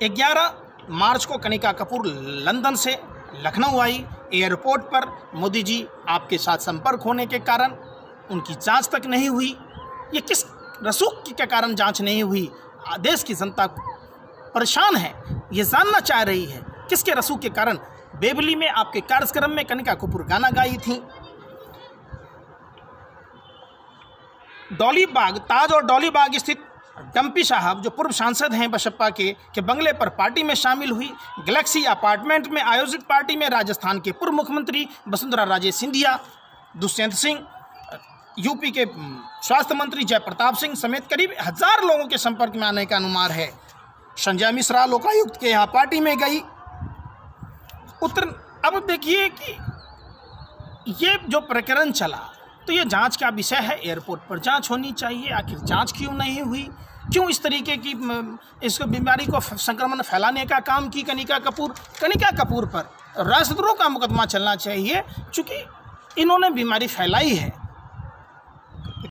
11 मार्च को कनिका कपूर लंदन से लखनऊ आई। एयरपोर्ट पर मोदी जी आपके साथ संपर्क होने के कारण उनकी जांच तक नहीं हुई। ये किस रसूख के कारण जांच नहीं हुई? देश की जनता परेशान है, ये जानना चाह रही है किसके रसूख के कारण। बेवली में आपके कार्यक्रम में कनिका कपूर गाना गाई थी। डॉली बाग, ताज और डॉली बाग स्थित डम्पी साहब जो पूर्व सांसद हैं बसपा के बंगले पर पार्टी में शामिल हुई। गैलेक्सी अपार्टमेंट में आयोजित पार्टी में राजस्थान के पूर्व मुख्यमंत्री वसुंधरा राजे सिंधिया, दुष्यंत सिंह, यूपी के स्वास्थ्य मंत्री जयप्रताप सिंह समेत करीब 1000 लोगों के संपर्क में आने का अनुमान है। संजय मिश्रा लोकायुक्त के यहाँ पार्टी में गई। अब देखिए कि ये जो प्रकरण चला तो ये जांच का विषय है। एयरपोर्ट पर जांच होनी चाहिए। आखिर जांच क्यों नहीं हुई? क्यों इस तरीके की इस बीमारी को संक्रमण फैलाने का काम की कनिका कपूर पर राजद्रोह का मुकदमा चलना चाहिए, चूँकि इन्होंने बीमारी फैलाई है।